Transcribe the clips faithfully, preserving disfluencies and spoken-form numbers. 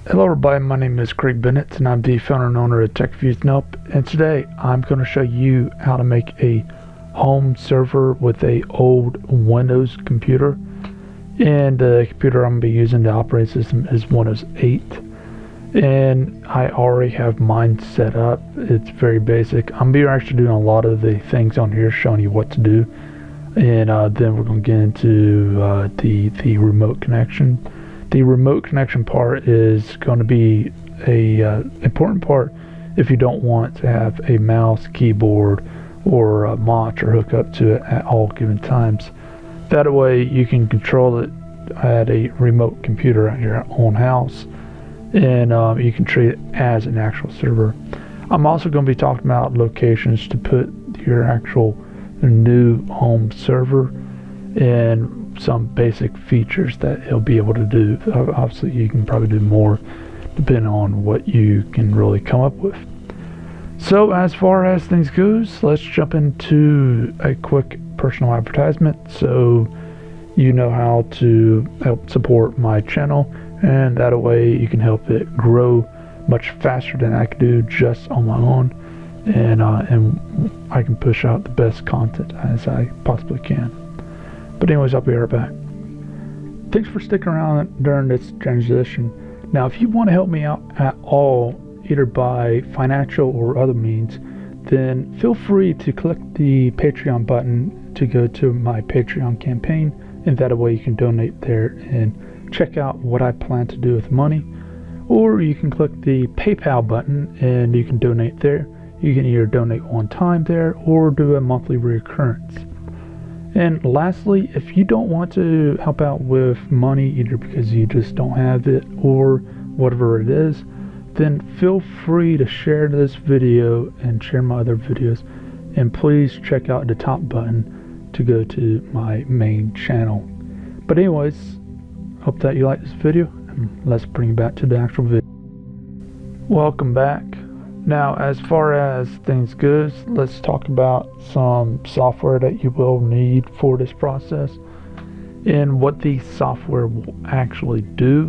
Hello everybody, my name is Craig Bennett and I'm the founder and owner of TechFuse Nope, and today I'm going to show you how to make a home server with a old Windows computer. And the computer I'm going to be using, the operating system, is Windows eight, and I already have mine set up. It's very basic. I'm going to be actually doing a lot of the things on here, showing you what to do, and uh, then we're going to get into uh, the, the remote connection. The remote connection part is going to be a uh, important part if you don't want to have a mouse, keyboard, or a monitor hook up to it at all given times. That way you can control it at a remote computer at your own house, and um, you can treat it as an actual server. I'm also going to be talking about locations to put your actual new home server and some basic features that it'll be able to do. Obviously you can probably do more depending on what you can really come up with. So as far as things goes, let's jump into a quick personal advertisement so you know how to help support my channel, and that way you can help it grow much faster than I could do just on my own, and uh, and I can push out the best content as I possibly can. But anyways, I'll be right back. Thanks for sticking around during this transition. Now, if you want to help me out at all, either by financial or other means, then feel free to click the Patreon button to go to my Patreon campaign, and that way you can donate there and check out what I plan to do with money. Or you can click the PayPal button and you can donate there. You can either donate one time there or do a monthly recurrence. And lastly, if you don't want to help out with money, either because you just don't have it or whatever it is, then feel free to share this video and share my other videos, and please check out the top button to go to my main channel. But anyways, hope that you like this video, and let's bring it back to the actual video. Welcome back. Now, as far as things goes, let's talk about some software that you will need for this process and what the software will actually do.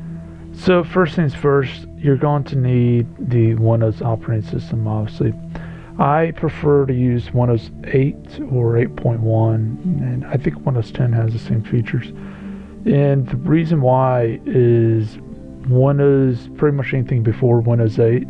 So first things first, you're going to need the Windows operating system, obviously. I prefer to use Windows eight or eight point one, and I think Windows ten has the same features. And the reason why is Windows, pretty much anything before Windows eight,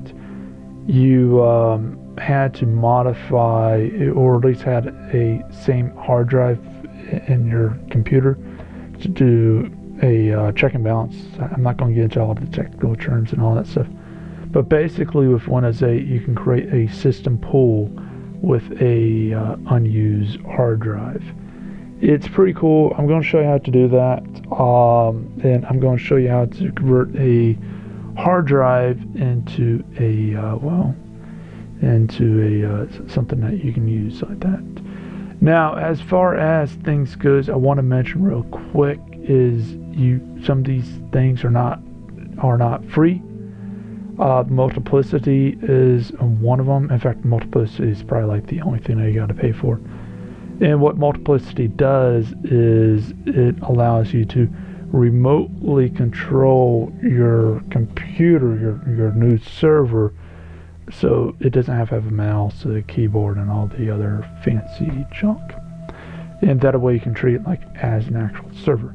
you um, had to modify, or at least had a same hard drive in your computer to do a uh, check and balance. I'm not going to get into all of the technical terms and all that stuff, but basically with Windows eight you can create a system pool with a uh, unused hard drive. It's pretty cool. I'm going to show you how to do that, um, and I'm going to show you how to convert a hard drive into a uh, well into a uh, something that you can use like that. Now, as far as things goes, I want to mention real quick is you some of these things are not are not free. Uh, Multiplicity is one of them. In fact, Multiplicity is probably like the only thing that you got to pay for. And what Multiplicity does is it allows you to remotely control your computer, your your new server, so it doesn't have to have a mouse, a keyboard, and all the other fancy junk. And that way you can treat it like as an actual server.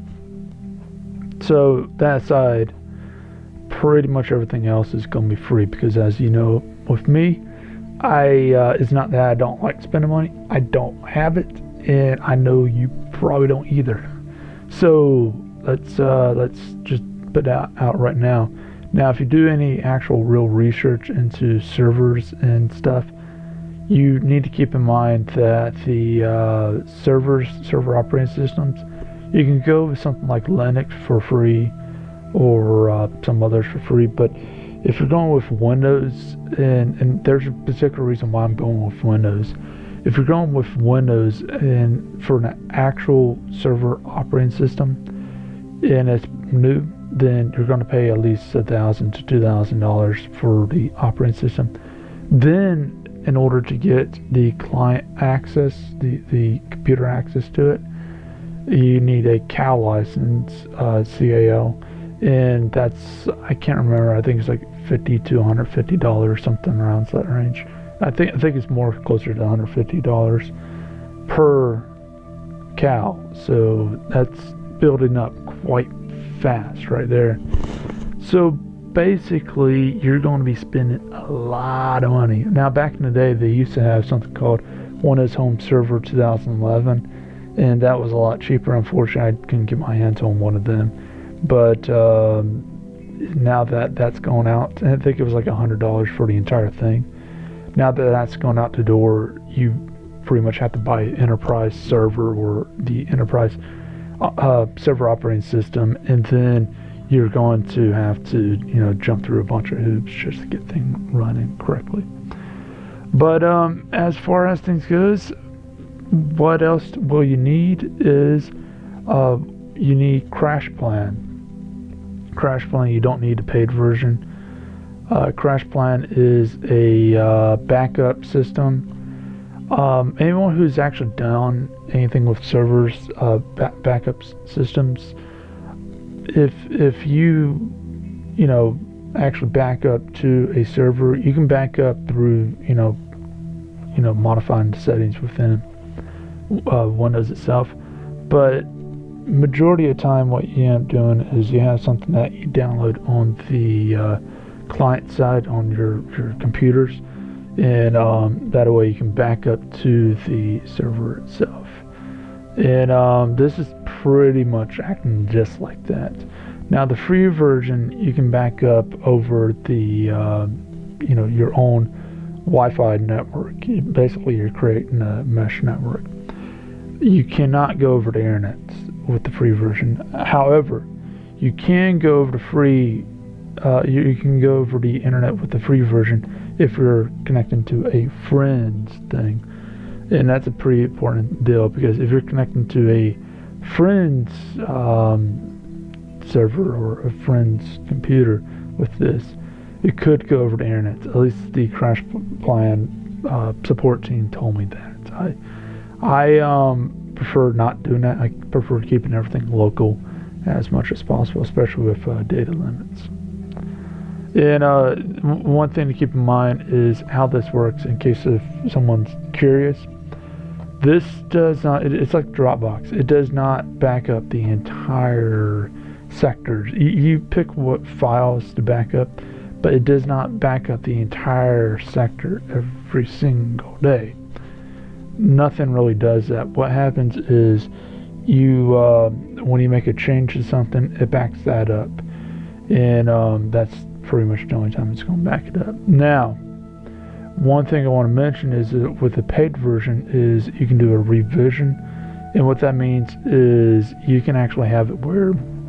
So that aside, pretty much everything else is going to be free, because as you know, with me, I uh, it's not that I don't like spending money. I don't have it, and I know you probably don't either. So let's uh, let's just put that out right now. Now, if you do any actual real research into servers and stuff, you need to keep in mind that the uh, servers, server operating systems, you can go with something like Linux for free, or uh, some others for free. But if you're going with Windows, and, and there's a particular reason why I'm going with Windows. If you're going with Windows and for an actual server operating system, and it's new, then you're going to pay at least a thousand to two thousand dollars for the operating system. Then, in order to get the client access, the the computer access to it, you need a C A L license, uh, C A L, and that's, I can't remember, I think it's like fifty to one hundred fifty dollars, something around that range. I think I think it's more closer to one hundred fifty dollars per cow, so that's building up quite fast right there. So basically you're going to be spending a lot of money. Now back in the day they used to have something called Windows Home Server two thousand eleven, and that was a lot cheaper. Unfortunately I couldn't get my hands on one of them, but um, now that that's going out, I think it was like a hundred dollars for the entire thing. Now that that's going out the door, you pretty much have to buy an enterprise server or the enterprise uh, server operating system, and then you're going to have to, you know, jump through a bunch of hoops just to get things running correctly. But um, as far as things goes, what else will you need is uh, you need CrashPlan. CrashPlan, you don't need a paid version. Uh, CrashPlan is a uh, backup system. Um, anyone who's actually done anything with servers, uh, ba backup systems, if if you you know actually back up to a server, you can back up through you know you know modifying the settings within uh, Windows itself. But majority of the time, what you end up doing is you have something that you download on the uh, client side on your your computers, and um, that way you can back up to the server itself. And um, this is pretty much acting just like that. Now the free version you can back up over the uh, you know your own Wi-Fi network. Basically you're creating a mesh network. You cannot go over the internet with the free version. However, you can go over the free uh, you, you can go over the internet with the free version if you're connecting to a friend's thing. And that's a pretty important deal, because if you're connecting to a friend's um, server or a friend's computer with this, it could go over the internet. At least the CrashPlan uh, support team told me that. I I um, prefer not doing that. I prefer keeping everything local as much as possible, especially with uh, data limits. And uh, one thing to keep in mind is how this works, in case if someone's curious. This does not, it, it's like Dropbox. It does not back up the entire sectors. You, you pick what files to back up, but it does not back up the entire sector every single day. Nothing really does that. What happens is you, uh, when you make a change to something, it backs that up. And um, that's pretty much the only time it's going to back it up. Now, one thing I want to mention is that with the paid version is you can do a revision, and what that means is you can actually have it where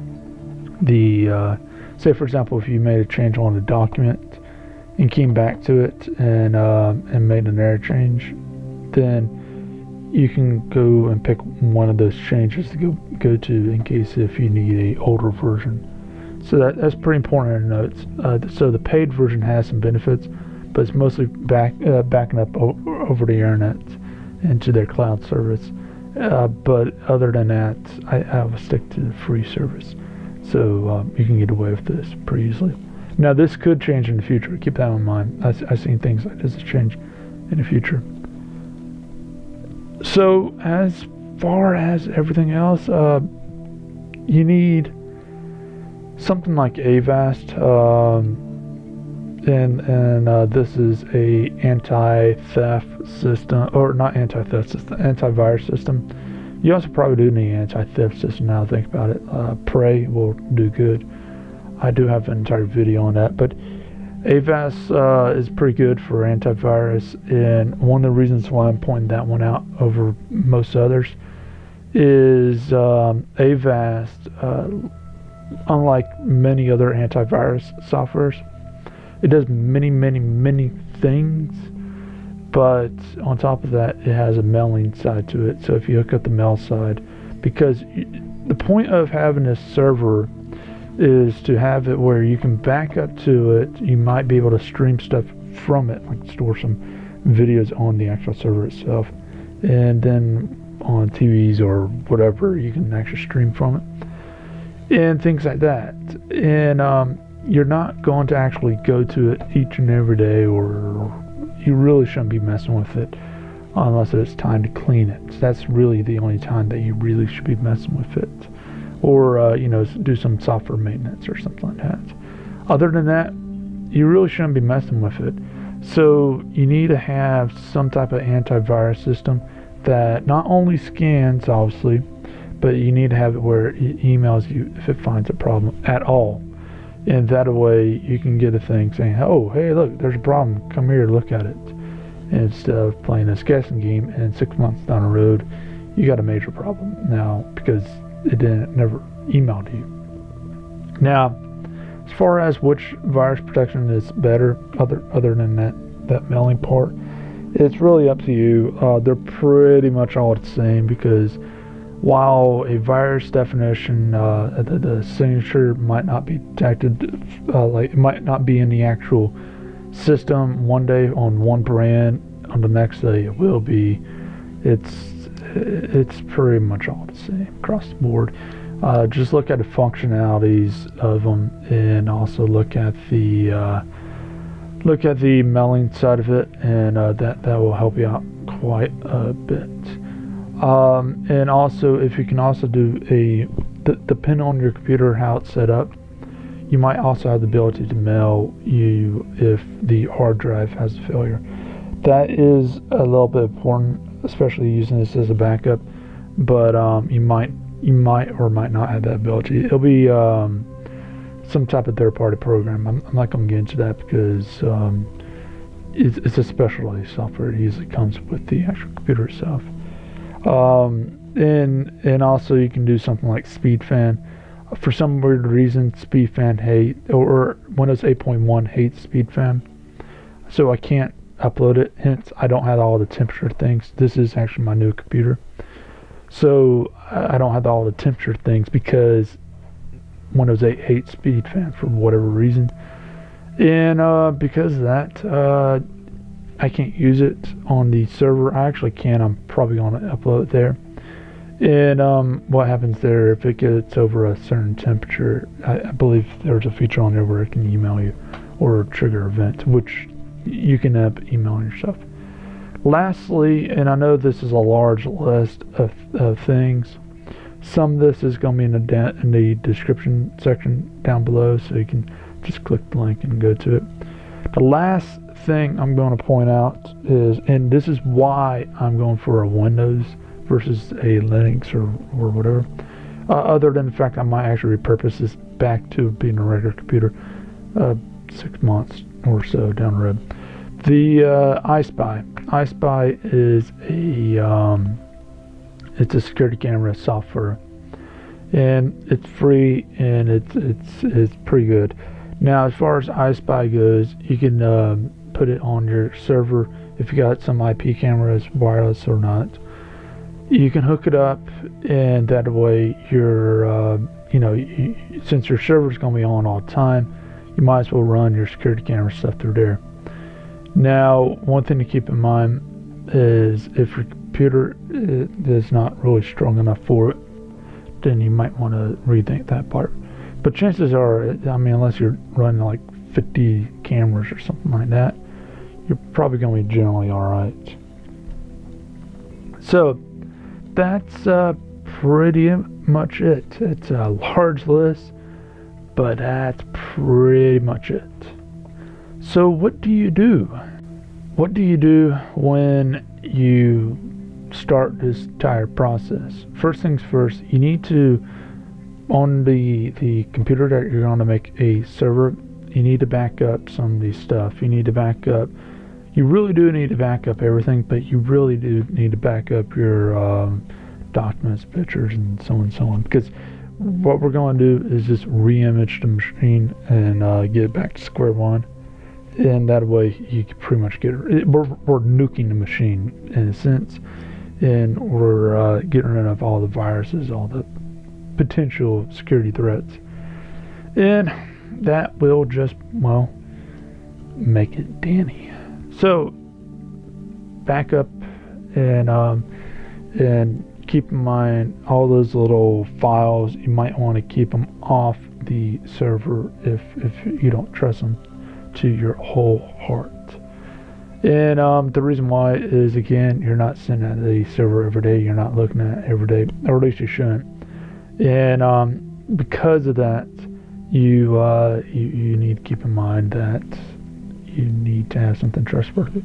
the uh, say for example, if you made a change on a document and came back to it and uh, and made an error change, then you can go and pick one of those changes to go go to in case if you need a older version. So that that's pretty important to note. Uh, so the paid version has some benefits, but it's mostly back uh, backing up o over the internet into their cloud service. Uh, but other than that, I, I will stick to the free service, so um, you can get away with this pretty easily. Now this could change in the future. Keep that in mind. I, I've seen things like this change in the future. So as far as everything else, uh, you need something like Avast. Um, And and uh, this is a anti-theft system, or not anti-theft system, antivirus system. You also probably do need an anti-theft system now I think about it. Uh, Prey will do good. I do have an entire video on that, but Avast uh, is pretty good for antivirus, and one of the reasons why I'm pointing that one out over most others is um, Avast, uh, unlike many other antivirus softwares, it does many, many, many things, but on top of that, it has a mailing side to it. So if you hook up the mail side, because the point of having this server is to have it where you can back up to it. You might be able to stream stuff from it, like store some videos on the actual server itself, and then on T Vs or whatever, you can actually stream from it. and things like that. And um, you're not going to actually go to it each and every day, or you really shouldn't be messing with it unless it's time to clean it. So that's really the only time that you really should be messing with it, or uh, you know, do some software maintenance or something like that. Other than that, you really shouldn't be messing with it. So you need to have some type of antivirus system that not only scans, obviously, but you need to have it where it emails you if it finds a problem at all. And that way you can get a thing saying, oh, hey, look, there's a problem. Come here, look at it. Instead of playing this guessing game, and six months down the road, you got a major problem now because it didn't never emailed you. Now, as far as which virus protection is better, other other than that that mailing part, it's really up to you. Uh, they're pretty much all the same, because while a virus definition, uh, the, the signature might not be detected, uh, like it might not be in the actual system one day on one brand, on the next day it will be. It's it's pretty much all the same across the board. Uh, just look at the functionalities of them, and also look at the uh, look at the mailing side of it, and uh, that that will help you out quite a bit. Um, and also, if you can also do a d- depending on your computer how it's set up, you might also have the ability to mail you if the hard drive has a failure. That is a little bit important, especially using this as a backup. But um, you might you might or might not have that ability. It'll be um, some type of third-party program. I'm, I'm not going to get into that because um, it's, it's a specialized software. It usually comes with the actual computer itself. Um, and and also you can do something like SpeedFan. For some weird reason, SpeedFan hate or Windows eight point one hates SpeedFan, so I can't upload it. Hence, I don't have all the temperature things. This is actually my new computer, so I don't have all the temperature things because Windows eight hates SpeedFan for whatever reason, and uh, because of that, uh, I can't use it on the server. I actually can. I'm probably going to upload it there. And um, what happens there, if it gets over a certain temperature, I, I believe there's a feature on there where it can email you or trigger event, which you can end up emailing yourself. Lastly, and I know this is a large list of, of things, some of this is going to be in the, da- in the description section down below, so you can just click the link and go to it. The last thing I'm going to point out is, and this is why I'm going for a Windows versus a Linux or, or whatever, uh, other than the fact I might actually repurpose this back to being a regular computer uh, six months or so down the road. The uh, iSpy. iSpy is a um, it's a security camera software, and it's free, and it's it's it's pretty good. Now, as far as iSpy goes, you can uh, put it on your server if you got some I P cameras, wireless or not. You can hook it up, and that way you're, uh, you know, you, since your server's going to be on all the time, you might as well run your security camera stuff through there. Now, one thing to keep in mind is if your computer is not really strong enough for it, then you might want to rethink that part. But chances are, I mean, unless you're running like fifty cameras or something like that, you're probably going to be generally alright. So, that's uh, pretty much it. It's a large list, but that's pretty much it. So what do you do? What do you do when you start this entire process? First things first, you need to, on the, the computer that you're going to make a server, you need to back up some of these stuff. You need to back up You really do need to back up everything, but you really do need to back up your um, documents, pictures, and so on and so on. Because what we're going to do is just re-image the machine and uh, get it back to square one. And that way you can pretty much get it. We're, we're nuking the machine in a sense. And we're uh, getting rid of all the viruses, all the potential security threats. And that will just, well, make it Danny. So back up and um, and keep in mind all those little files. You might want to keep them off the server if, if you don't trust them to your whole heart. And um, the reason why is, again, you're not sitting at the server every day. You're not looking at it every day, or at least you shouldn't. And um, because of that, you, uh, you you need to keep in mind that you need to have something trustworthy.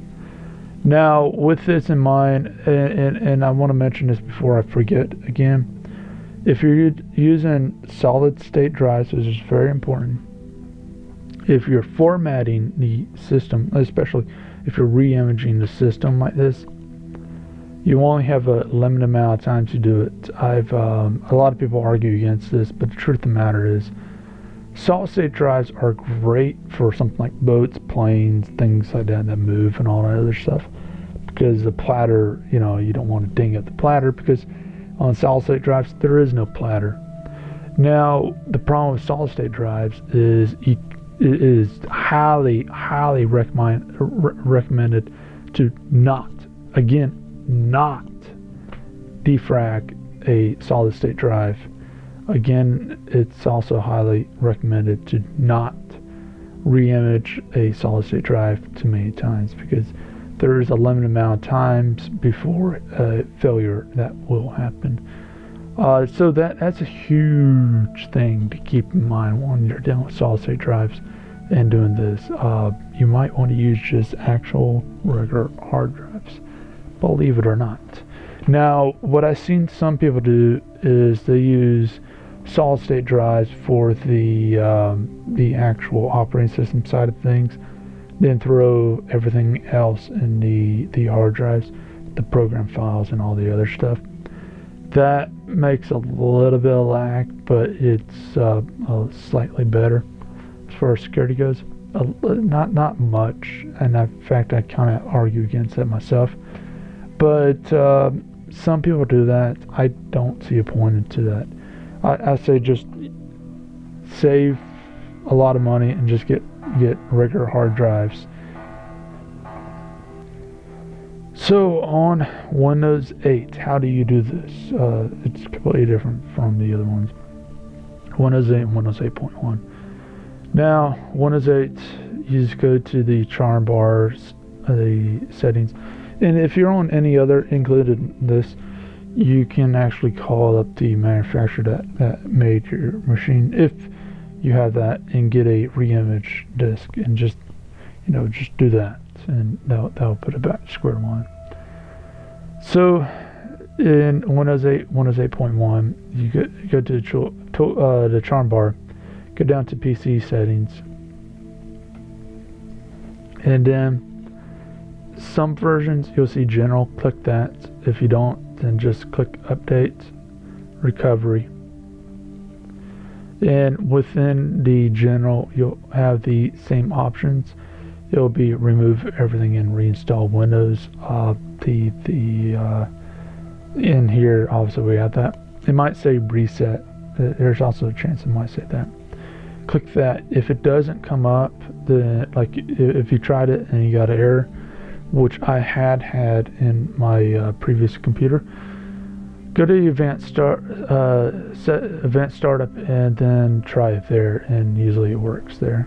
Now, with this in mind, and, and, and I want to mention this before I forget again, if you're using solid state drives, which is very important, if you're formatting the system, especially if you're re-imaging the system like this, you only have a limited amount of time to do it. I've um, a lot of people argue against this, but the truth of the matter is, solid state drives are great for something like boats, planes, things like that that move and all that other stuff. Because the platter, you know, you don't want to ding up the platter, because on solid state drives there is no platter. Now, the problem with solid state drives is you, it is highly, highly recommend, re recommended to not, again, not defrag a solid state drive. Again, it's also highly recommended to not re-image a solid state drive too many times, because there is a limited amount of times before uh, failure that will happen. Uh, so that that's a huge thing to keep in mind when you're dealing with solid state drives and doing this. Uh, you might want to use just actual regular hard drives, believe it or not. Now, what I've seen some people do is they use solid state drives for the um, the actual operating system side of things, then throw everything else in the the hard drives, the program files and all the other stuff. That makes a little bit of lag, but it's uh, uh, slightly better as far as security goes. Uh, not not much, and in fact I kind of argue against that myself. But uh, some people do that. I don't see a point into that. I, I say just save a lot of money and just get get regular hard drives. So on Windows eight, how do you do this? Uh, it's completely different from the other ones. Windows eight and Windows eight point one. Now, Windows eight, you just go to the charm bars, uh, the settings, and if you're on any other included in this, you can actually call up the manufacturer that, that made your machine, if you have that, and get a re-image disk, and just, you know, just do that, and that'll, that'll put it back to square one. So in Windows eight, Windows eight point one, you go, you go to, the, to uh, the charm bar, go down to P C settings, and then some versions you'll see general. Click that. If you don't, then just click update, recovery, and within the general you'll have the same options. It'll be remove everything and reinstall Windows. Uh, the the uh, in here obviously we have that. It might say reset. There's also a chance it might say that. Click that. If it doesn't come up, then like if you tried it and you got an error, which I had had in my uh, previous computer, go to advanced start, uh, set advanced startup, and then try it there, and usually it works there.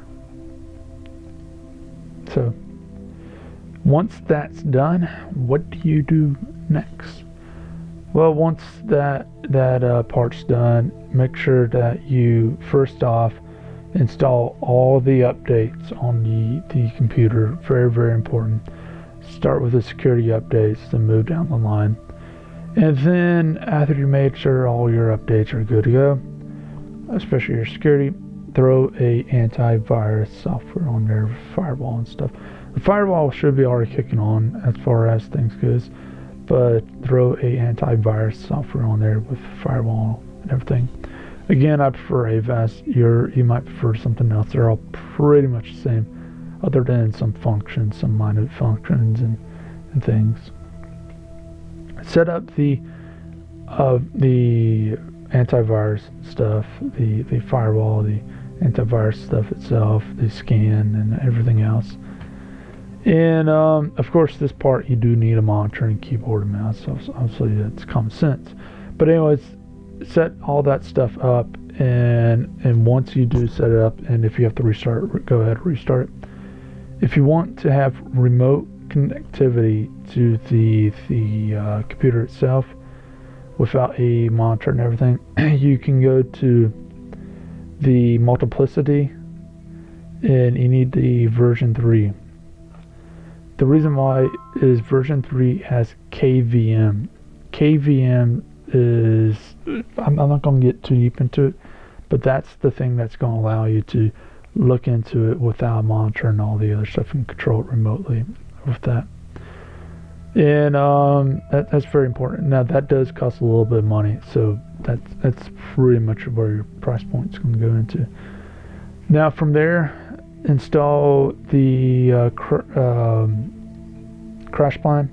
So once that's done, what do you do next? Well, once that that uh, part's done, make sure that you first off install all the updates on the the computer. Very very important. Start with the security updates, then move down the line. And then after you made sure all your updates are good to go, especially your security, throw a antivirus software on there, firewall and stuff. The firewall should be already kicking on as far as things goes, but throw a antivirus software on there with firewall and everything. Again, I prefer A V A S. You're, you might prefer something else. They're all pretty much the same, other than some functions, some minor functions and, and things. Set up the uh, the antivirus stuff, the, the firewall, the antivirus stuff itself, the scan and everything else. And um, of course, this part you do need a monitor and keyboard and mouse. So obviously, that's common sense. But anyways, set all that stuff up, and and once you do set it up, and if you have to restart, go ahead and restart it. If you want to have remote connectivity to the the uh, computer itself without a monitor and everything, you can go to the multiplicity, and you need the version three. The reason why is version three has K V M. K V M is, I'm, I'm not going to get too deep into it, but that's the thing that's going to allow you to look into it without a monitor and all the other stuff, and control it remotely with that. And um, that, that's very important. Now that does cost a little bit of money, so that's that's pretty much where your price point is going to go into. Now from there, install the uh, cr um, CrashPlan,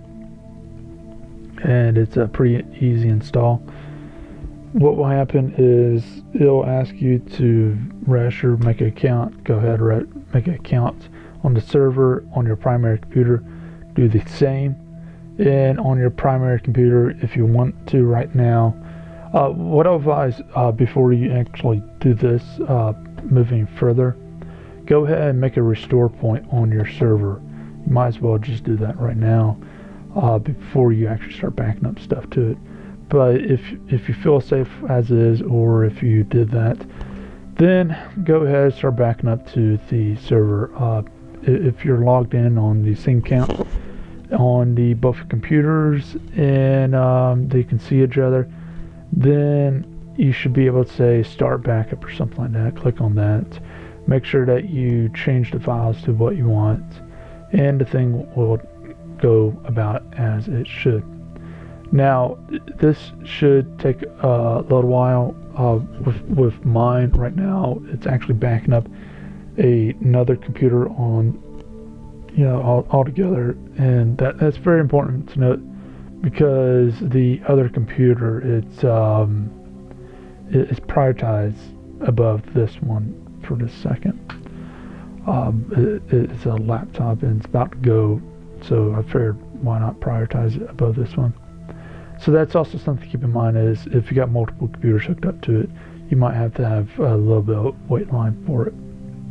and it's a pretty easy install. What will happen is it'll ask you to register, make an account. Go ahead and make an account on the server on your primary computer. Do the same, and on your primary computer, if you want to right now. Uh, what I advise uh, before you actually do this, uh, moving further, go ahead and make a restore point on your server. You might as well just do that right now uh, before you actually start backing up stuff to it. But if if you feel safe as is, or if you did that, then go ahead and start backing up to the server. Uh, if you're logged in on the same account on the both computers, and um, they can see each other, then you should be able to say start backup or something like that. Click on that. Make sure that you change the files to what you want, and the thing will go about as it should. Now this should take a little while. Uh, with, with mine right now, it's actually backing up a, another computer on, you know, all, all together, and that that's very important to note, because the other computer, it's um, it, it's prioritized above this one for this second. Um, it, it's a laptop and it's about to go, so I figured why not prioritize it above this one. So that's also something to keep in mind, is if you got multiple computers hooked up to it, you might have to have a little bit of wait line for it.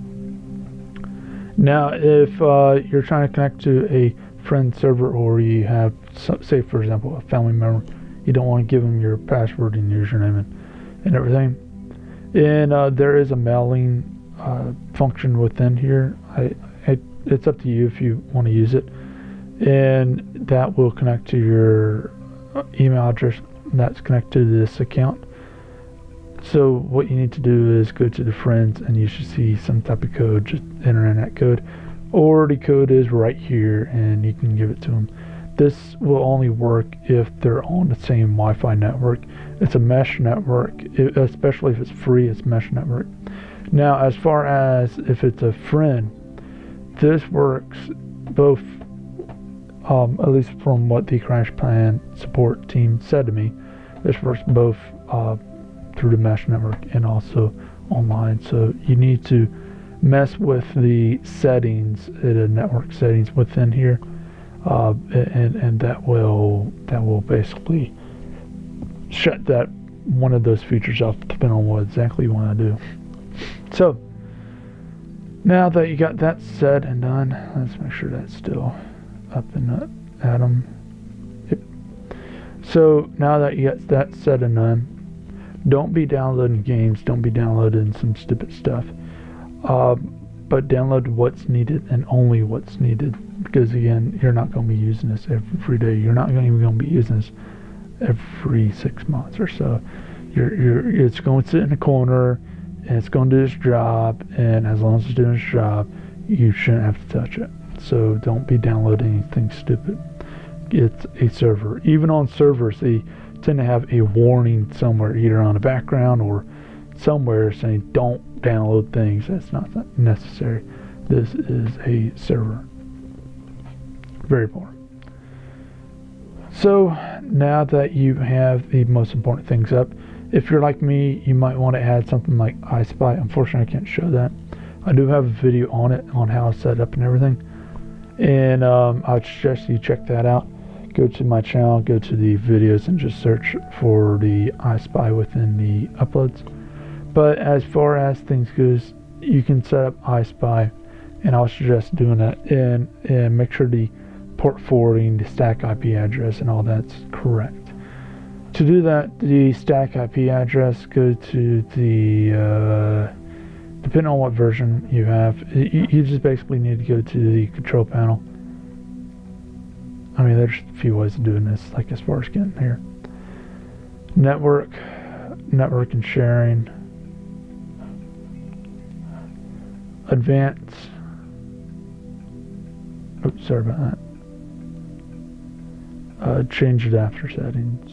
Now if uh, you're trying to connect to a friend server, or you have, say for example, a family member, you don't want to give them your password and username and, and everything, and uh, there is a mailing uh, function within here. I, I, it's up to you if you want to use it, and that will connect to your email address that's connected to this account. So what you need to do is go to the friends, and you should see some type of code. Just enter in that code, or the code is right here, and you can give it to them. This will only work if they're on the same Wi-Fi network. It's a mesh network, it, especially if it's free. It's mesh network. Now, as far as if it's a friend, this works both. Um, at least from what the CrashPlan support team said to me, this works both uh, through the mesh network and also online. So you need to mess with the settings, the network settings within here, uh, and and that will that will basically shut that one of those features off, depending on what exactly you want to do. So now that you got that said and done, let's make sure that's still up in that Atom. Yep. So now that you got that said and done, don't be downloading games, don't be downloading some stupid stuff, uh, but download what's needed and only what's needed, because again, you're not going to be using this every day. You're not even going to be using this every six months or so. You're, you're, it's going to sit in a corner, and it's going to do its job, and as long as it's doing its job, you shouldn't have to touch it. So don't be downloading anything stupid. It's a server. Even on servers, they tend to have a warning somewhere, either on the background or somewhere, saying don't download things. That's not necessary. This is a server. Very important. So now that you have the most important things up, if you're like me, you might want to add something like iSpy. Unfortunately, I can't show that. I do have a video on it, on how it's set up and everything. And um, I would suggest you check that out. Go to my channel, go to the videos, and just search for the iSpy within the uploads. But as far as things goes, you can set up iSpy, and I'll suggest doing that, and and make sure the port forwarding, the static I P address, and all that's correct. To do that, the static I P address, go to the uh, depending on what version you have, you, you just basically need to go to the control panel. I mean, there's a few ways of doing this, like as far as getting here. Network, network and sharing, advanced. Oops, sorry about that. Uh, change adapter settings.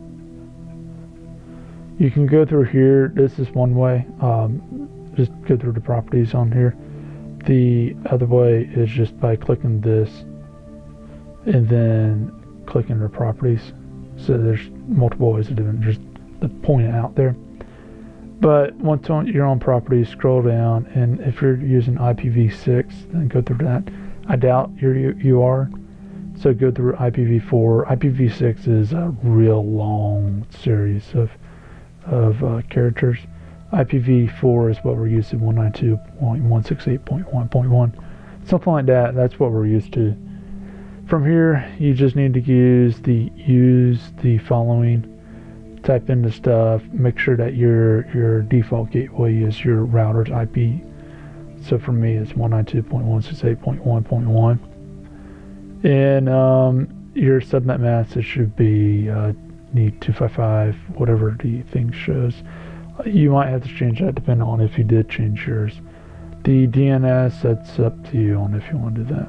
You can go through here. This is one way. Um, just go through the properties on here. The other way is just by clicking this and then clicking the properties. So there's multiple ways of doing it, just to point it out there. But once on your own properties, scroll down, and if you're using I P v six, then go through that. I doubt you're, you, you are, so go through I P v four. I P v six is a real long series of, of uh, characters. I P v four is what we're used to, one ninety-two dot one sixty-eight dot one point one. Something like that, that's what we're used to. From here, you just need to use the use the following, type in the stuff, make sure that your your default gateway is your router's I P. So for me, it's one ninety-two dot one sixty-eight dot one point one. And um, your subnet mask, it should be uh, need two fifty-five, whatever the thing shows. You might have to change that depending on if you did change yours. The D N S, that's up to you on if you want to do that.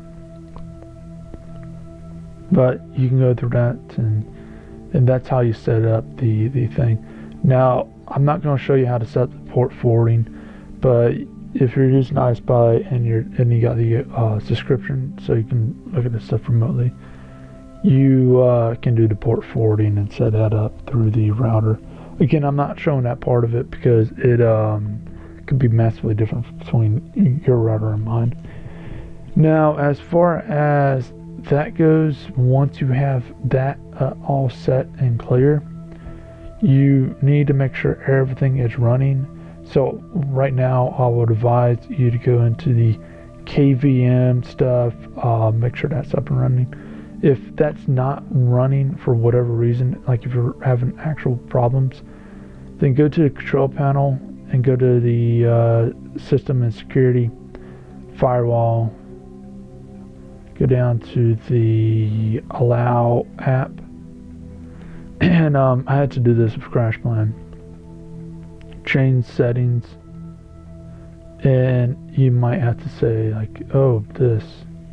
But you can go through that, and and that's how you set up the the thing. Now, I'm not going to show you how to set the port forwarding, but if you're using iSpy and you're and you got the uh, subscription, so you can look at this stuff remotely, you uh, can do the port forwarding and set that up through the router. Again, I'm not showing that part of it because it um, could be massively different between your router and mine. Now, as far as that goes, once you have that uh, all set and clear, you need to make sure everything is running. So right now I would advise you to go into the K V M stuff, uh, make sure that's up and running. If that's not running for whatever reason, like if you're having actual problems, then go to the control panel and go to the uh, system and security, firewall, go down to the allow app, and um, I had to do this with CrashPlan. Change settings, and you might have to say like, oh, this.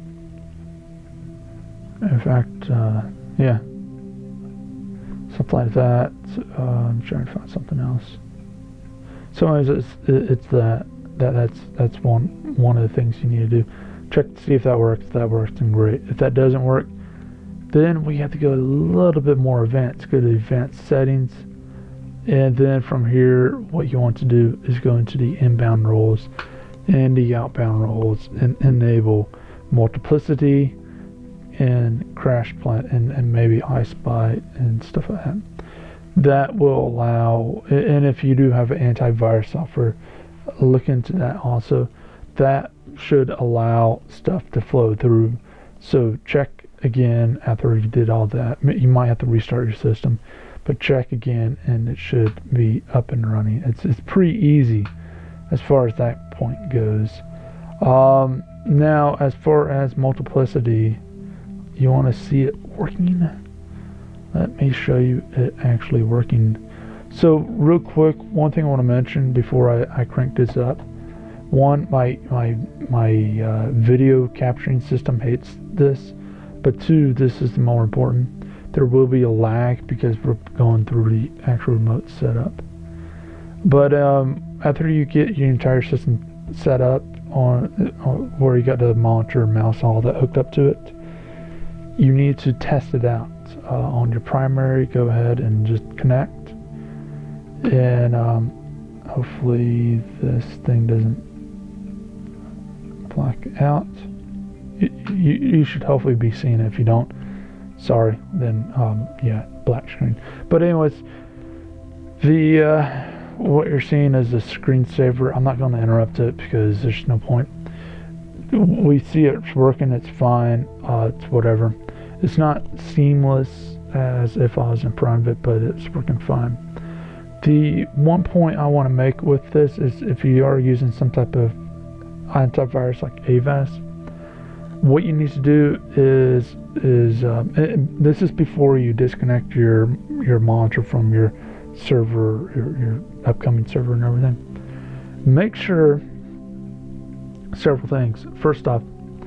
In fact, uh, yeah, something like that. Uh, I'm trying to find something else. So anyways, it's it's that that that's that's one one of the things you need to do. Check to see if that works. If that works, then great. If that doesn't work, then we have to go a little bit more advanced. Go to the advanced settings, and then from here, what you want to do is go into the inbound roles and the outbound roles and enable multiplicity and CrashPlan and, and maybe iSpy and stuff like that. That will allow, and if you do have an antivirus software, look into that also. That should allow stuff to flow through. So check again after you did all that. You might have to restart your system, but check again and it should be up and running. It's, it's pretty easy as far as that point goes. Um, now, as far as multiplicity, you want to see it working. Let me show you it actually working. So real quick, one thing I want to mention before I, I crank this up. One, my my my uh, video capturing system hates this, but two, this is the more important. There will be a lag because we're going through the actual remote setup. But um, after you get your entire system set up on, on where you got the monitor, mouse, all that hooked up to it, you need to test it out uh, on your primary. Go ahead and just connect, and um, hopefully this thing doesn't black out. you, you, you should hopefully be seeing it. If you don't, sorry, then um, yeah, black screen. But anyways, the uh, what you're seeing is the screensaver. I'm not going to interrupt it because there's no point. We see it's working, it's fine, uh, it's whatever. It's not seamless as if I was in private, but it's working fine. The one point I want to make with this is if you are using some type of antivirus like Avast, what you need to do is is um, it, this is before you disconnect your your monitor from your server, your, your upcoming server and everything. Make sure several things. First off,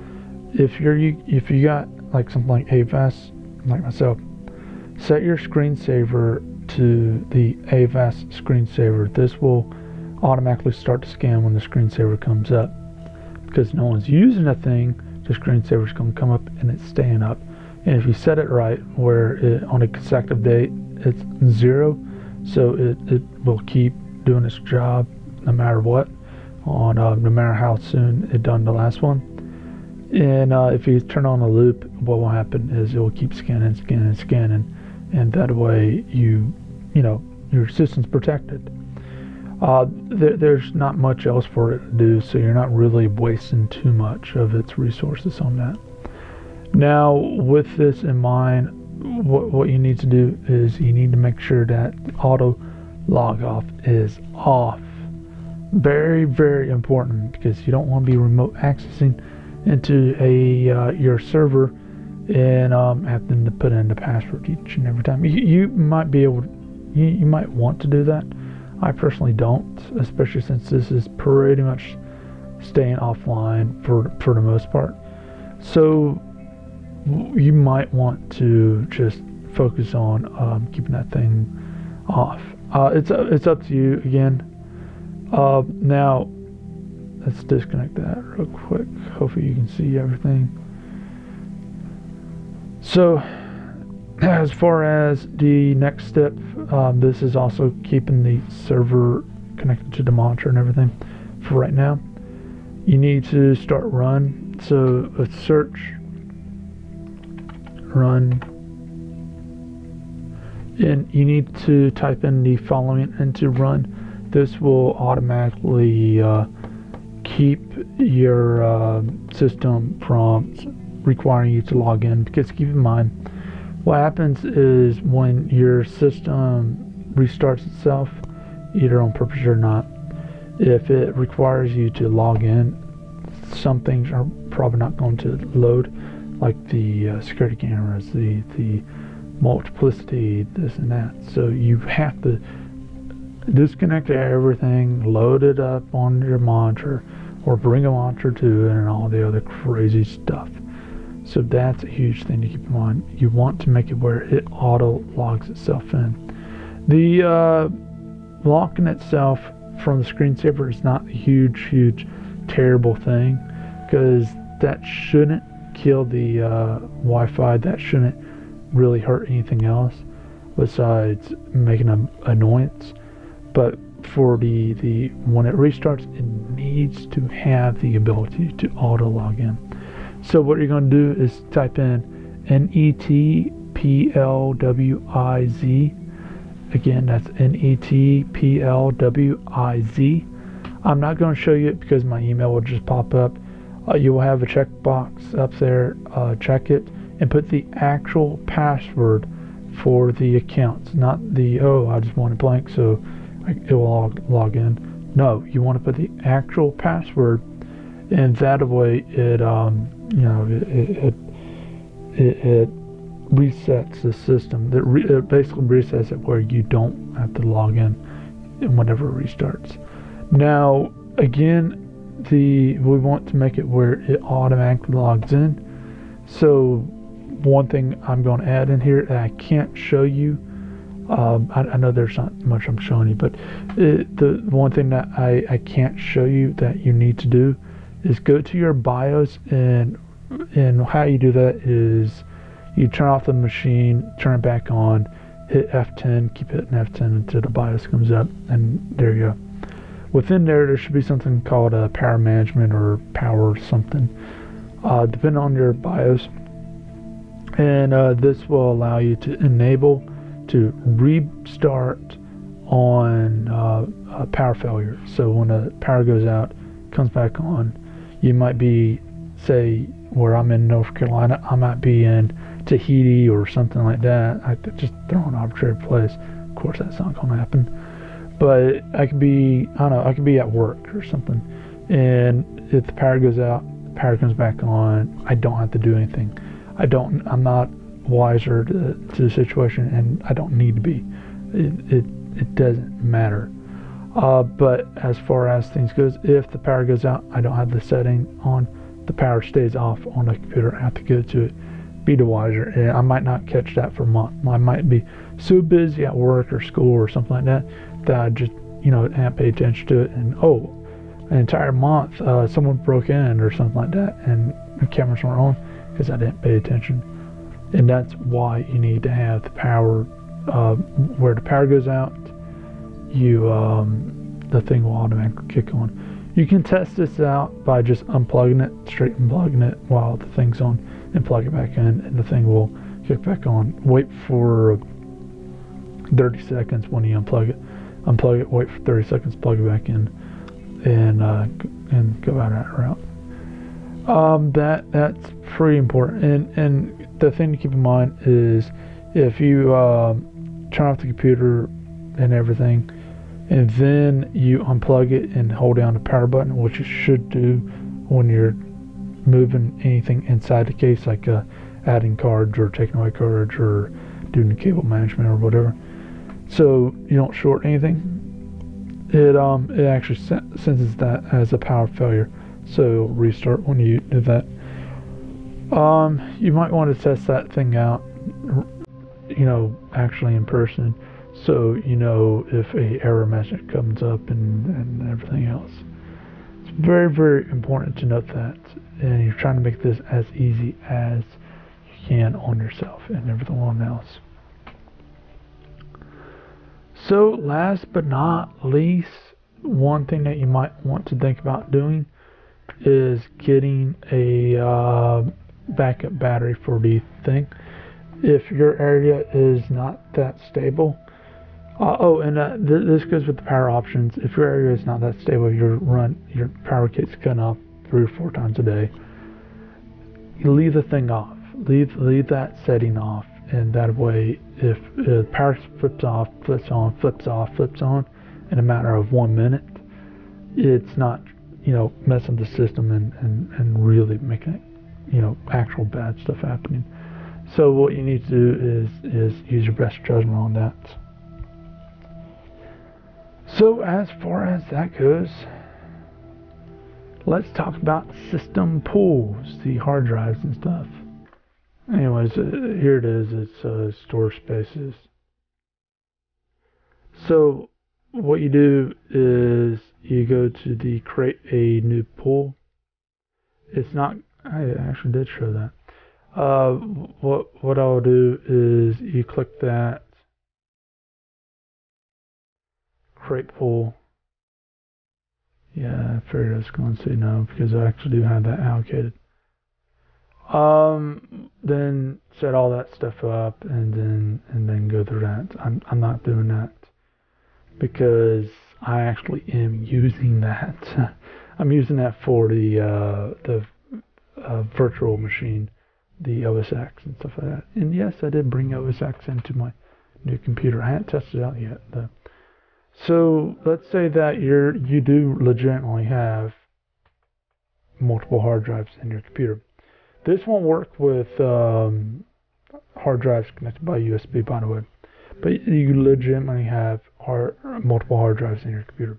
if you're if you got like something like Avast, like myself, set your screensaver to the Avast screensaver. This will automatically start to scan when the screensaver comes up. Because no one's using a thing, the screensaver is going to come up and it's staying up. And if you set it right, where it, on a consecutive date it's zero, so it, it will keep doing its job no matter what, on uh, no matter how soon it done the last one. And uh, if you turn on a loop, what will happen is it will keep scanning, scanning, scanning, and that way you, you know, your system's protected. Uh, there, there's not much else for it to do, so you're not really wasting too much of its resources on that. Now, with this in mind, what, what you need to do is you need to make sure that auto log off is off. Very, very important, because you don't want to be remote accessing into a uh, your server and um, having to put in the password each and every time. You, you might be able to, you, you might want to do that. I personally don't, especially since this is pretty much staying offline for for the most part. So you might want to just focus on um, keeping that thing off. Uh, it's it's up to you again. Uh, now let's disconnect that real quick. Hopefully you can see everything. So as far as the next step, um, this is also keeping the server connected to the monitor and everything for right now. You need to start run. So let's search run, and you need to type in the following into run. This will automatically uh, keep your uh, system from requiring you to log in, because keep in mind, what happens is when your system restarts itself, either on purpose or not, if it requires you to log in, some things are probably not going to load, like the uh, security cameras, the, the multiplicity, this and that. So you have to disconnect everything, load it up on your monitor, or bring a monitor to it, and all the other crazy stuff. So that's a huge thing to keep in mind. You want to make it where it auto logs itself in. The uh, locking itself from the screensaver is not a huge, huge, terrible thing, because that shouldn't kill the uh, Wi-Fi. That shouldn't really hurt anything else besides making an annoyance. But for the, the when it restarts, it needs to have the ability to auto log in. So what you're going to do is type in N E T P L W I Z. Again, that's N E T P L W I Z. I'm not going to show you it because my email will just pop up. Uh, you will have a checkbox up there. Uh, check it and put the actual password for the accounts, not the, oh, I just want it blank so it will log, log in. No, you want to put the actual password, and that way it um you know it it it, it resets the system. That re it basically resets it where you don't have to log in whenever it restarts. Now again, the we want to make it where it automatically logs in. So one thing I'm going to add in here that I can't show you, um, I, I know there's not much I'm showing you, but it, the one thing that I, I can't show you that you need to do is go to your BIOS, and and how you do that is you turn off the machine, turn it back on, hit F ten, keep hitting F ten until the BIOS comes up, and there you go. Within there, there should be something called a power management or power something. uh, depending on your BIOS. And uh, this will allow you to enable to restart on uh, a power failure. So when the power goes out, comes back on, you might be, say, where I'm in North Carolina, I might be in Tahiti or something like that. I could just throw an arbitrary place. Of course, that's not going to happen. But I could be, I don't know, I could be at work or something. And if the power goes out, the power comes back on, I don't have to do anything. I don't, I'm not wiser to, to the situation, and I don't need to be. It, it, it doesn't matter. Uh, but as far as things goes, if the power goes out, I don't have the setting on, the power stays off on the computer. I have to go to it, be the wiser. And I might not catch that for a month. I might be so busy at work or school or something like that that I just, you know, can't pay attention to it. And oh, an entire month, uh, someone broke in or something like that, and the cameras weren't on because I didn't pay attention. And that's why you need to have the power, uh, where the power goes out, you um, the thing will automatically kick on. You can test this out by just unplugging it, straight unplugging it while the thing's on, and plug it back in, and the thing will kick back on. Wait for thirty seconds when you unplug it. Unplug it, wait for thirty seconds, plug it back in, and uh, and go out that route. Um, that that's pretty important. And and the thing to keep in mind is if you um, turn off the computer and everything, and then you unplug it and hold down the power button, which you should do when you're moving anything inside the case, like uh, adding cards or taking away cards or doing the cable management or whatever, so you don't short anything. It um it actually sen- senses that as a power failure, so restart when you do that. Um, you might want to test that thing out, you know, actually in person, so you know if a error message comes up and, and everything else. It's very, very important to note that, and you're trying to make this as easy as you can on yourself and everyone else. So last but not least, one thing that you might want to think about doing is getting a uh, backup battery for the thing. If your area is not that stable, uh, oh, and uh, th- this goes with the power options. If your area is not that stable, your run, your power gets cut off three or four times a day. You leave the thing off. Leave leave that setting off, and that way, if uh, power flips off, flips on, flips off, flips on, in a matter of one minute, it's not, you know, messing the system and, and, and really making it, you know, actual bad stuff happening. So what you need to do is is use your best judgment on that. So as far as that goes, let's talk about system pools, the hard drives and stuff. Anyways, uh, here it is. It's uh, storage spaces. So what you do is you go to the create a new pool. It's not, I actually did show that. Uh, what what I'll do is you click that, create pool. Yeah, I figured I was going to say no because I actually do have that allocated. Um, then set all that stuff up and then and then go through that. I'm I'm not doing that because I actually am using that. I'm using that for the uh, the uh, virtual machine, the O S X and stuff like that. And yes, I did bring O S X into my new computer. I haven't tested it out yet though. So let's say that you're you do legitimately have multiple hard drives in your computer. This won't work with um, hard drives connected by U S B, by the way, but you legitimately have hard, multiple hard drives in your computer.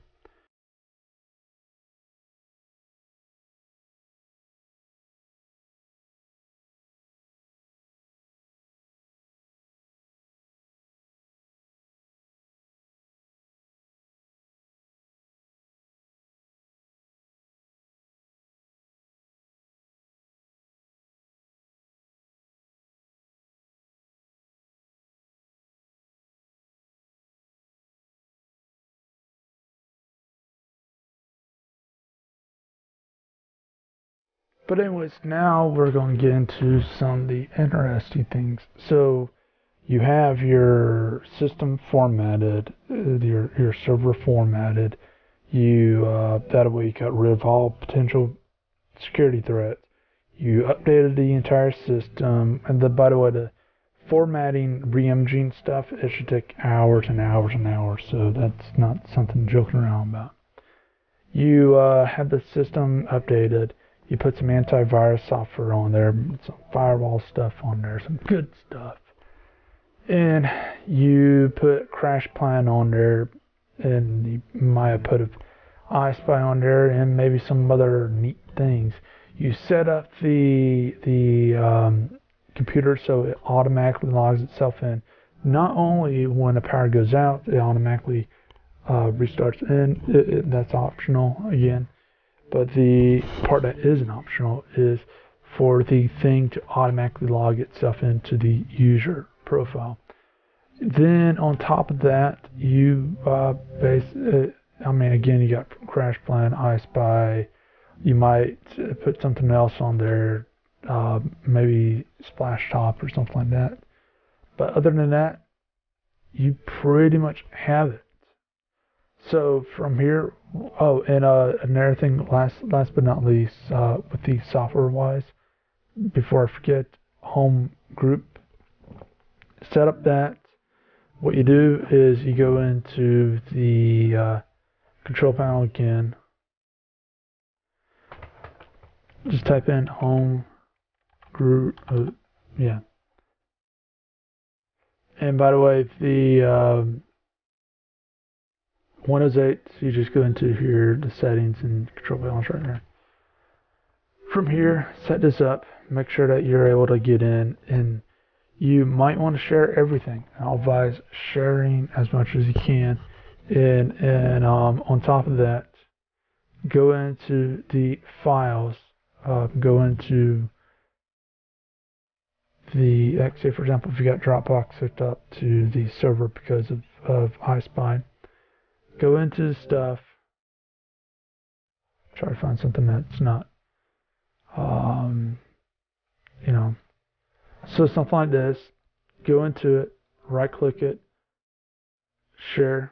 But anyways, now we're going to get into some of the interesting things. So you have your system formatted, uh, your your server formatted. You uh, that way you got rid of all potential security threats. You updated the entire system, and the, by the way, the formatting, re-imaging stuff, it should take hours and hours and hours. So that's not something joking around about. You uh, have the system updated. You put some antivirus software on there, some firewall stuff on there, some good stuff. And you put CrashPlan on there, and you might have put iSpy on there, and maybe some other neat things. You set up the the um, computer so it automatically logs itself in. Not only when the power goes out, it automatically uh, restarts in. It, it, that's optional again. But the part that isn't optional is for the thing to automatically log itself into the user profile. Then on top of that, you uh, base. Uh, I mean, again, you got CrashPlan, iSpy. You might put something else on there, uh, maybe Splashtop or something like that. But other than that, you pretty much have it. So from here, oh, and uh, another thing, last last but not least, uh, with the software-wise, before I forget, home group, set up that. What you do is you go into the uh, control panel again. Just type in home group, uh, yeah. And by the way, the um, Windows eight, you just go into here, the settings and control panels right there. From here, set this up, make sure that you're able to get in, and you might want to share everything. I'll advise sharing as much as you can, and and um, on top of that, go into the files, uh, go into the, like say for example, if you got Dropbox hooked up to the server because of, of iSpy, go into the stuff, try to find something that's not, um, you know, so something like this, go into it, right click it, share,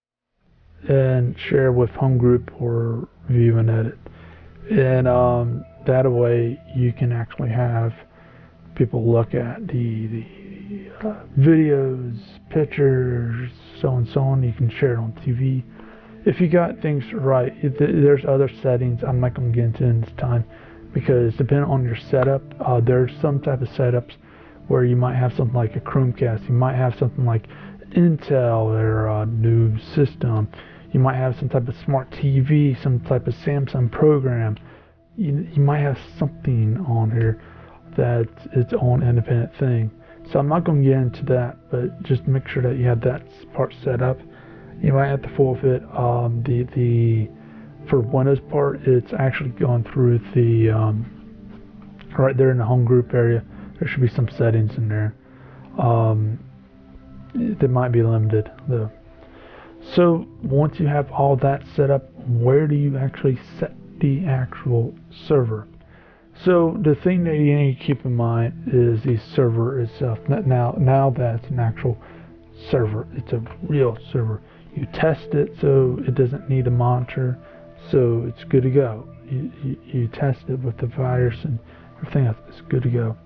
and share with home group or view and edit. And um, that way you can actually have people look at the, the uh, videos, pictures, so on and so on. You can share it on T V. If you got things right, if there's other settings I'm not going to get into in this time, because depending on your setup, uh, there's some type of setups where you might have something like a Chromecast, you might have something like Intel or a new system, you might have some type of smart T V, some type of Samsung program. You, you might have something on here that's its own independent thing. So I'm not going to get into that, but just make sure that you have that part set up. You might have to forfeit um, the the for Windows part. It's actually going through the um, right there in the home group area. There should be some settings in there. Um, that might be limited though. So once you have all that set up, where do you actually set the actual server? So the thing that you need to keep in mind is the server itself. Now, now that's an actual server. It's a real server. You test it so it doesn't need a monitor, so it's good to go. You, you, you test it with the virus and everything else. It's good to go.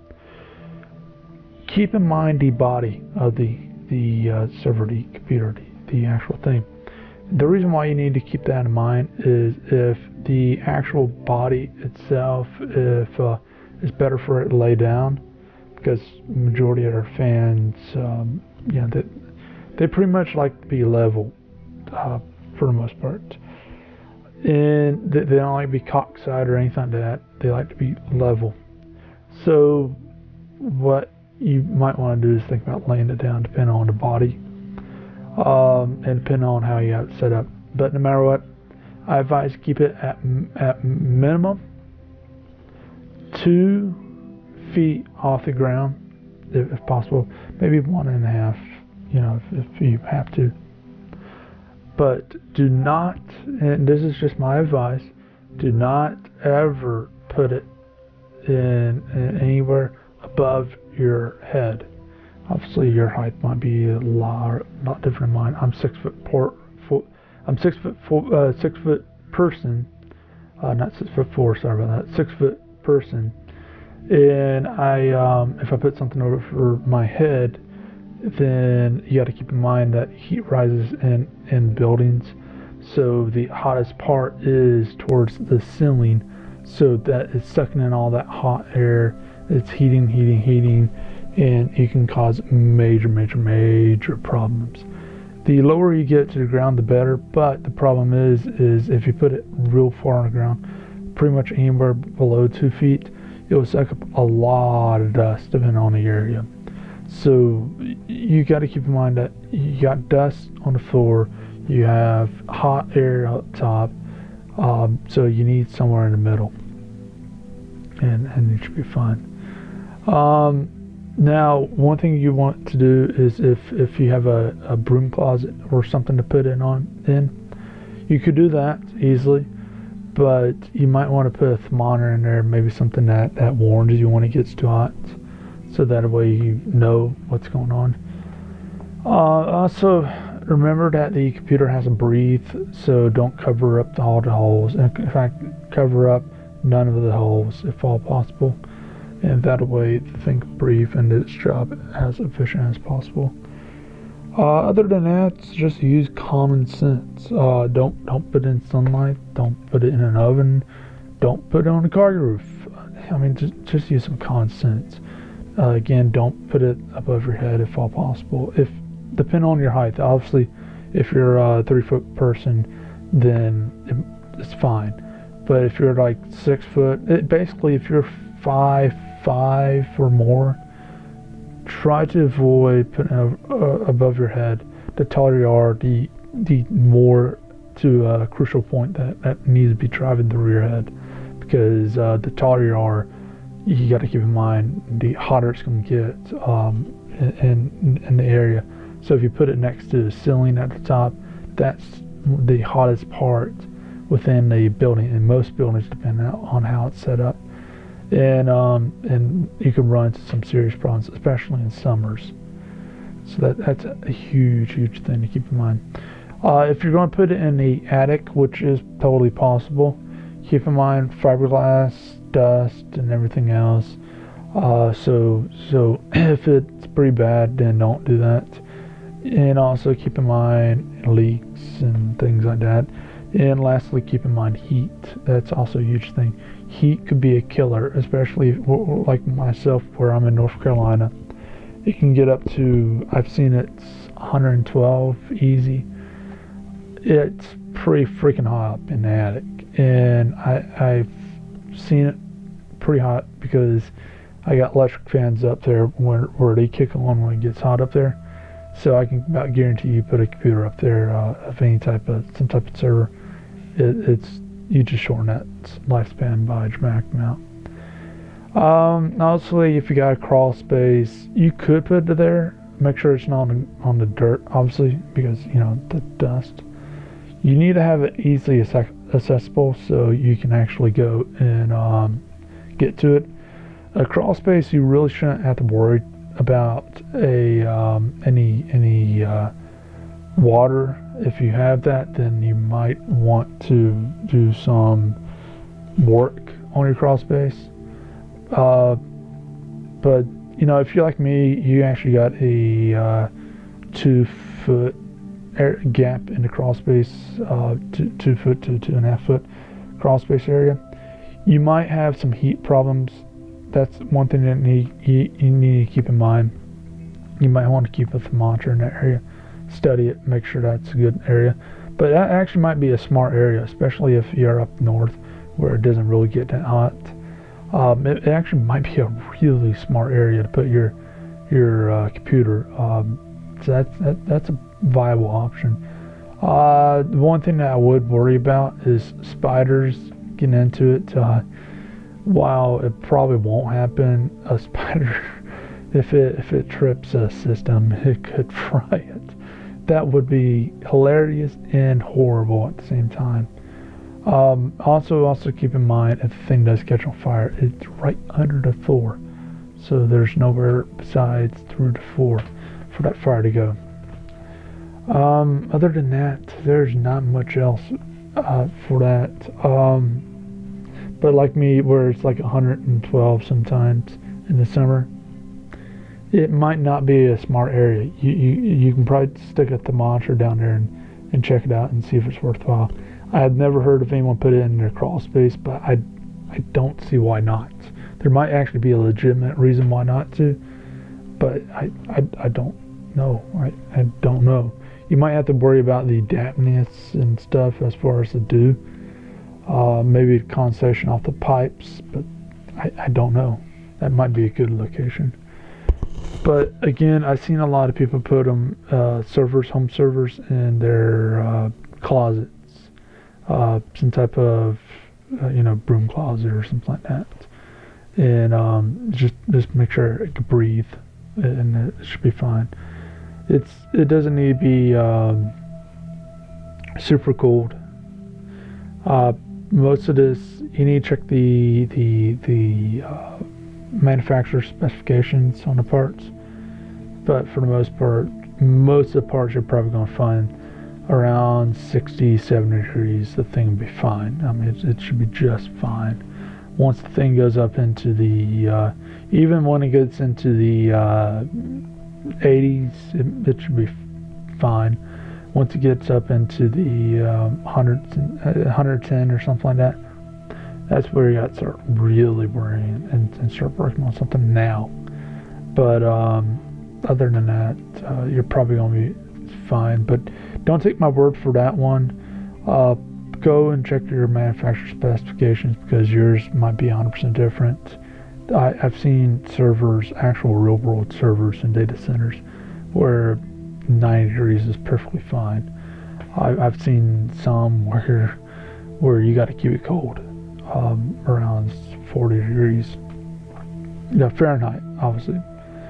Keep in mind the body of the the uh, server, the computer, the, the actual thing. The reason why you need to keep that in mind is if the actual body itself, if uh, it's better for it to lay down, because majority of our fans, um, you know, they, they pretty much like to be level uh, for the most part, and they, they don't like to be cockside or anything like that. They like to be level. So what you might want to do is think about laying it down, depending on the body. Um, and depending on how you have it set up. But no matter what, I advise keep it at at minimum two feet off the ground, if, if possible. Maybe one and a half, you know, if, if you have to. But do not, and this is just my advice, do not ever put it in, in anywhere above your head. Obviously, your height might be a lot, lot different than mine. I'm six foot four. four I'm six foot four. Uh, six foot person. Uh, not six foot four. Sorry about that. Six foot person. And I, um, if I put something over my head, then you got to keep in mind that heat rises in in buildings. So the hottest part is towards the ceiling. So that it's sucking in all that hot air. It's heating, heating, heating. And it can cause major, major, major problems. The lower you get to the ground, the better. But the problem is, is if you put it real far on the ground, pretty much anywhere below two feet, it will suck up a lot of dust depending on the area. So you got to keep in mind that you got dust on the floor, you have hot air up top, um, so you need somewhere in the middle, and and it should be fine. Um, Now, one thing you want to do is if, if you have a, a broom closet or something to put it on in, you could do that easily, but you might want to put a thermometer in there, maybe something that, that warns you when it gets too hot, so that way you know what's going on. Uh, also, remember that the computer has a breathe, so don't cover up all the holes. In fact, cover up none of the holes if all possible. And that way the thing can breathe and its job as efficient as possible. Uh, other than that, just use common sense. Uh, don't don't put it in sunlight. Don't put it in an oven. Don't put it on a car roof. I mean, just just use some common sense. Uh, again, don't put it above your head if all possible. If depend on your height. Obviously, if you're a thirty foot person, then it, it's fine. But if you're like six foot, it, basically, if you're five five or more, try to avoid putting it uh, above your head. The taller you are, the the more to a crucial point that, that needs to be driving through your head, because uh, the taller you are, you got to keep in mind the hotter it's going to get um, in, in the area. So if you put it next to the ceiling at the top, that's the hottest part within the building, and most buildings depend on how it's set up. And um, and you can run into some serious problems, especially in summers. So that that's a huge, huge thing to keep in mind. Uh, if you're going to put it in the attic, which is totally possible, keep in mind fiberglass, dust, and everything else. Uh, so so if it's pretty bad, then don't do that. And also keep in mind leaks and things like that. And lastly, keep in mind heat. That's also a huge thing. Heat could be a killer, especially like myself, where I'm in North Carolina. It can get up to, I've seen it's one hundred twelve easy. It's pretty freaking hot up in the attic. And I, I've seen it pretty hot because I got electric fans up there where, where they kick on when it gets hot up there. So I can about guarantee you put a computer up there uh, of any type of, some type of server. It, it's you just shorten that lifespan by a dramatic amount. Um, obviously, if you got a crawl space, you could put it there. Make sure it's not on the, on the dirt, obviously, because, you know, the dust. You need to have it easily accessible so you can actually go and um, get to it. A crawl space, you really shouldn't have to worry about a um, any any uh, water. If you have that, then you might want to do some work on your crawl space. Uh, but you know, if you're like me, you actually got a uh, two foot air gap in the crawl space, uh, two, two foot to two and a half foot crawl space area. You might have some heat problems. That's one thing that need, you, you need to keep in mind. You might want to keep a thermometer in that area. Study it, make sure that's a good area. But that actually might be a smart area, especially if you're up north where it doesn't really get that hot. Um, it, it actually might be a really smart area to put your your uh, computer. Um, so that's that, that's a viable option. Uh, the one thing that I would worry about is spiders getting into it. Uh, while it probably won't happen, a spider, if it if it trips a system, it could fry it. That would be hilarious and horrible at the same time. Um, also, also keep in mind if the thing does catch on fire, it's right under the floor, so there's nowhere besides through the floor for that fire to go. Um, other than that, there's not much else uh, for that. Um, but like me, where it's like one hundred twelve sometimes in the summer, it might not be a smart area. You you, you can probably stick a thermometer down there and, and check it out and see if it's worthwhile. I have never heard of anyone put it in their crawl space, but I, I don't see why not. There might actually be a legitimate reason why not to, but I, I, I don't know. I, I don't know. You might have to worry about the dampness and stuff as far as the dew. Uh, maybe condensation off the pipes, but I, I don't know. That might be a good location. But again, I've seen a lot of people put them, uh, servers, home servers, in their uh, closets. Uh, some type of, uh, you know, broom closet or something like that. And um, just just make sure it can breathe, and it should be fine. It's it doesn't need to be um, super cold. Uh, most of this, you need to check the the the uh, manufacturer specifications on the parts. But for the most part, most of the parts you're probably going to find around sixty, seventy degrees. The thing will be fine. I mean, it, it should be just fine. Once the thing goes up into the, uh, even when it gets into the uh, eighties, it, it should be fine. Once it gets up into the um, one hundred, one hundred ten or something like that, that's where you got to start really worrying and, and start working on something now. But um, other than that, uh, you're probably going to be fine. But don't take my word for that one. Uh, go and check your manufacturer specifications, because yours might be one hundred percent different. I, I've seen servers, actual real world servers in data centers, where ninety degrees is perfectly fine. I, I've seen some where where you got to keep it cold, um, around forty degrees. Yeah, Fahrenheit, obviously.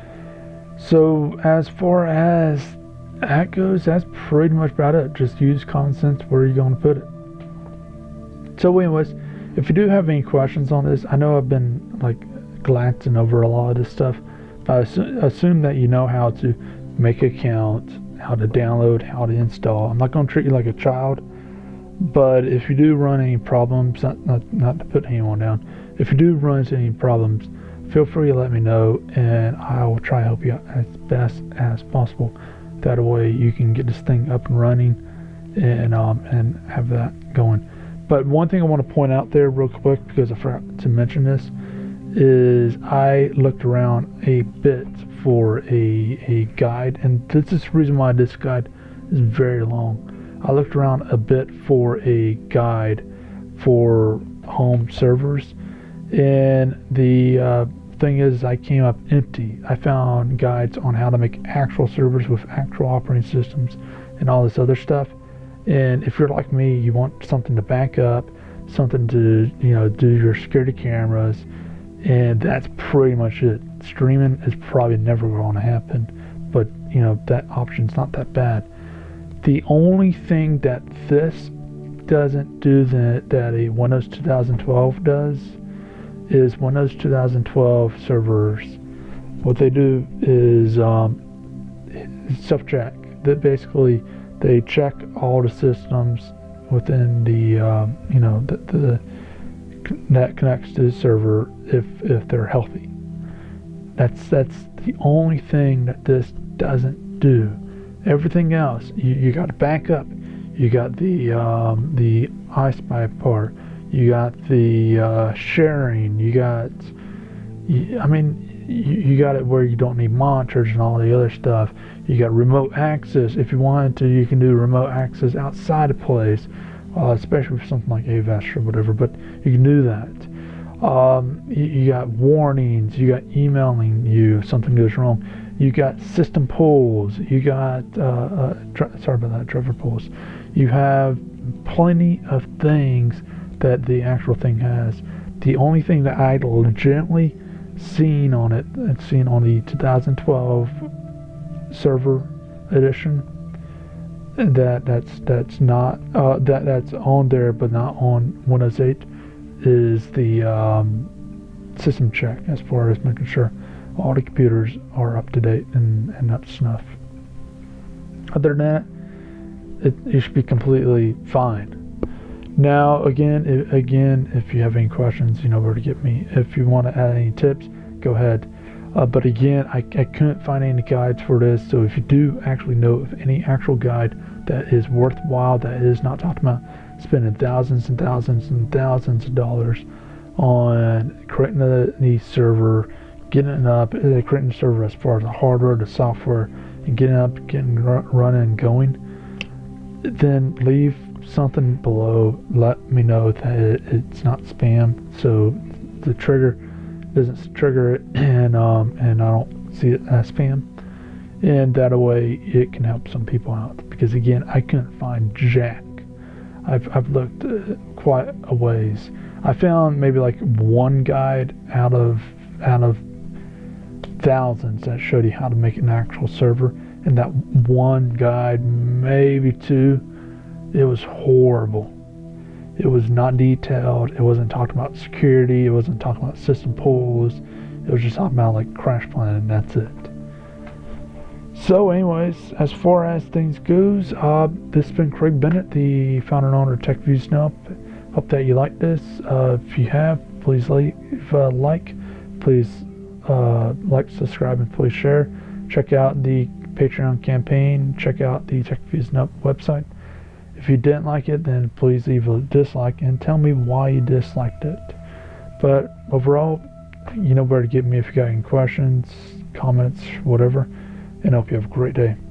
So as far as that goes, that's pretty much about it. Just use common sense where you're going to put it. So anyways, if you do have any questions on this, I know I've been like glancing over a lot of this stuff, but I assume, assume that you know how to make an account, how to download, how to install. I'm not going to treat you like a child, but if you do run any problems, not, not, not to put anyone down, if you do run into any problems, feel free to let me know, and I will try to help you out as best as possible. That way you can get this thing up and running and um, and have that going. But one thing I want to point out there real quick, because I forgot to mention this, is I looked around a bit for a, a guide, and this is the reason why this guide is very long. I looked around a bit for a guide for home servers, and the uh, thing is, I came up empty. I found guides on how to make actual servers with actual operating systems and all this other stuff. And if you're like me, you want something to back up, something to, you know, do your security cameras, and that's pretty much it. Streaming is probably never going to happen, but you know, that option's not that bad. The only thing that this doesn't do that that a Windows two thousand twelve does is Windows two thousand twelve servers. What they do is um, self-check. That basically they check all the systems within the um, you know the, the that connects to the server if if they're healthy. That's that's the only thing that this doesn't do. Everything else, you, you got to back up. You got the um, the iSpy part. You got the uh, sharing. You got, you, I mean, you, you got it where you don't need monitors and all the other stuff. You got remote access. If you wanted to, you can do remote access outside of place, uh, especially for something like A V S or whatever. But you can do that. Um, you, you got warnings. You got emailing you if something goes wrong. You got system pulls. You got uh, uh, sorry about that, driver pulls. You have plenty of things that the actual thing has. The only thing that I legitimately seen on it, and seen on the two thousand twelve server edition, that that's that's not uh, that that's on there but not on Windows eight is the um, system check, as far as making sure all the computers are up to date and, and up to snuff. Other than that, it, it should be completely fine. Now, again, if, again, if you have any questions, you know where to get me. If you want to add any tips, go ahead. Uh, but again, I, I couldn't find any guides for this, so if you do actually know of any actual guide that is worthwhile, that is not talking about spending thousands and thousands and thousands of dollars on creating the, the server, getting it up, uh, creating the server as far as the hardware, the software, and getting it up, getting r running and going, then leave something below. Let me know that it, it's not spam, so the trigger doesn't trigger it, and um, and I don't see it as spam, and that way it can help some people out. Because again, I couldn't find jack. I've I've looked uh, quite a ways. I found maybe like one guide out of out of thousands that showed you how to make an actual server, and that one guide, maybe two, it was horrible. It was not detailed. It wasn't talking about security. It wasn't talking about system pulls. It was just talking about like crash plan, and that's it. So anyways, as far as things goes, uh, this has been Craig Bennett, the founder and owner of TechViews Help. Hope that you like this. Uh, if you have, please like, uh, like please uh, like, subscribe, and please share. Check out the Patreon campaign. Check out the TechViews Help website. If you didn't like it, then please leave a dislike and tell me why you disliked it. But overall, you know where to get me if you got any questions, comments, whatever. And I hope you have a great day.